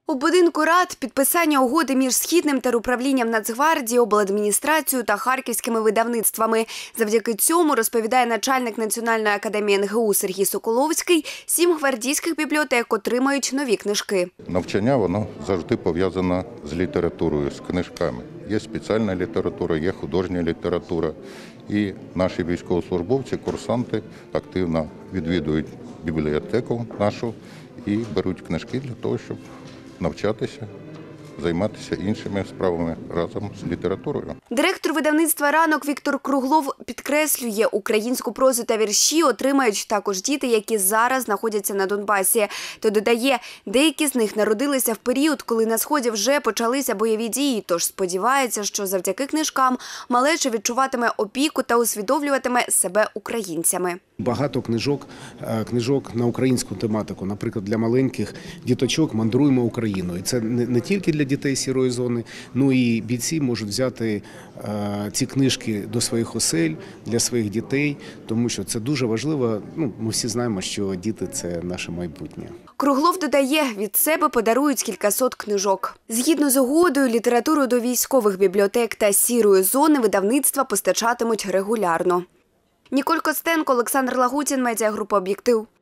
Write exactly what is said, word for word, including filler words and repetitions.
У будинку рад підписання угоди між Східним теруправлінням Нацгвардії, обладміністрацією та харківськими видавництвами. Завдяки цьому, розповідає начальник Національної академії ен ге у Сергій Соколовський, сім гвардійських бібліотек отримають нові книжки. Навчання, воно завжди пов'язано з літературою, з книжками. Є спеціальна література, є художня література. І наші військовослужбовці, курсанти активно відвідують бібліотеку нашу і беруть книжки для того, щоб навчатися, займатися іншими справами разом з літературою. Директор видавництва «Ранок» Віктор Круглов підкреслює, українську прозу та вірші отримають також діти, які зараз знаходяться на Донбасі. То додає, деякі з них народилися в період, коли на Сході вже почалися бойові дії, тож сподівається, що завдяки книжкам малеча відчуватиме опіку та усвідомлюватиме себе українцями. Багато книжок, книжок на українську тематику, наприклад, для маленьких діточок «Мандруємо Україною». Це не тільки для дітей сірої зони, ну і бійці можуть взяти ці книжки до своїх осель, для своїх дітей, тому що це дуже важливо. Ну, ми всі знаємо, що діти – це наше майбутнє. Круглов додає, від себе подарують кількасот книжок. Згідно з угодою, літературу до військових бібліотек та сірої зони видавництва постачатимуть регулярно. Ніколь Костенко, Олександр Лагутін, медіагрупа «Об'єктив».